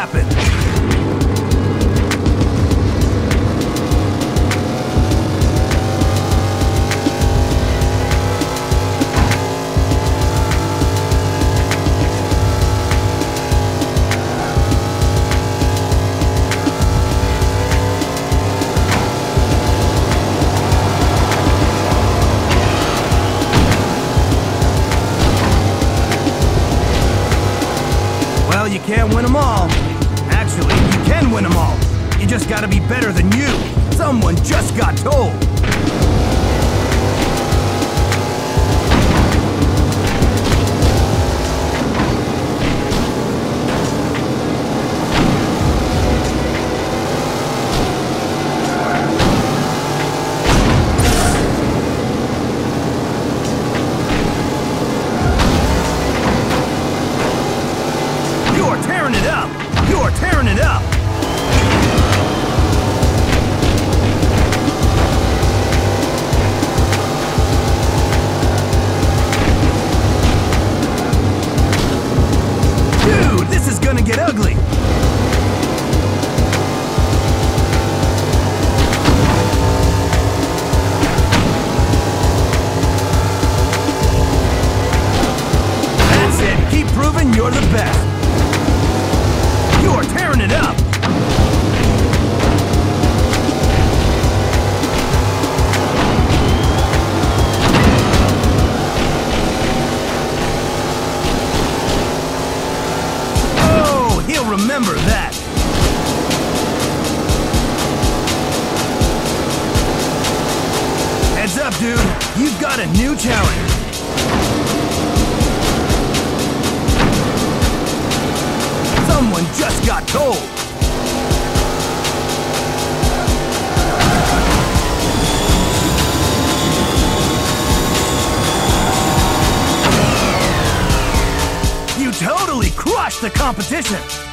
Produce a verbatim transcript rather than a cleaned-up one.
happen. Well, you can't win them all. Actually, you can win them all. You just gotta be better than you. Someone just got told. You're tearing it up! You're tearing it up! Dude, this is gonna get ugly! That's it! Keep proving you're the best! You're tearing it up! Oh, he'll remember that! Heads up, dude! You've got a new challenger! Someone just got told! You totally crushed the competition!